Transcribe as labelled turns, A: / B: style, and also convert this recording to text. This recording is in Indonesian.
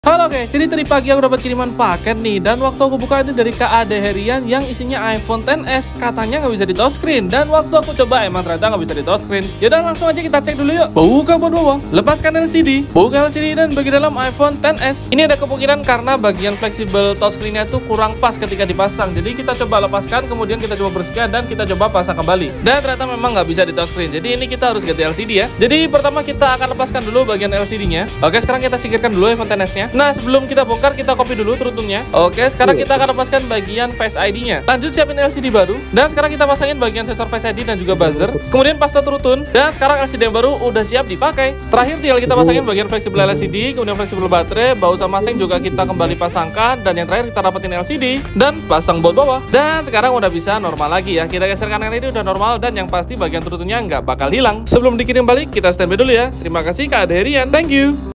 A: Halo guys, jadi tadi pagi aku dapat kiriman paket nih. Dan waktu aku buka itu dari Kak Ade Herian yang isinya iPhone XS. Katanya nggak bisa di touchscreen. Dan waktu aku coba emang ternyata nggak bisa di touchscreen. Yaudah langsung aja kita cek dulu yuk. Buka buat bawah, lepaskan LCD. Buka LCD dan bagi dalam iPhone XS. Ini ada kemungkinan karena bagian fleksibel touchscreennya tuh kurang pas ketika dipasang. Jadi kita coba lepaskan, kemudian kita coba bersihkan dan kita coba pasang kembali. Dan ternyata memang nggak bisa di touchscreen. Jadi ini kita harus ganti LCD ya. Jadi pertama kita akan lepaskan dulu bagian LCD-nya. Oke, sekarang kita singkirkan dulu iPhone XS-nya. Nah, sebelum kita bongkar, kita copy dulu trutungnya. Oke, sekarang kita akan lepaskan bagian Face ID-nya. Lanjut siapin LCD baru. Dan sekarang kita pasangin bagian sensor Face ID dan juga buzzer. Kemudian pasta trutun. Dan sekarang LCD yang baru udah siap dipakai. Terakhir tinggal kita pasangin bagian fleksibel LCD, kemudian fleksibel baterai, baut sama seng juga kita kembali pasangkan. Dan yang terakhir kita dapetin LCD dan pasang baut bawah. Dan sekarang udah bisa normal lagi ya. Kita geser kanan ini udah normal dan yang pasti bagian trutunnya nggak bakal hilang. Sebelum dikirim balik, kita standby dulu ya. Terima kasih Kak Ade Herian. Thank you.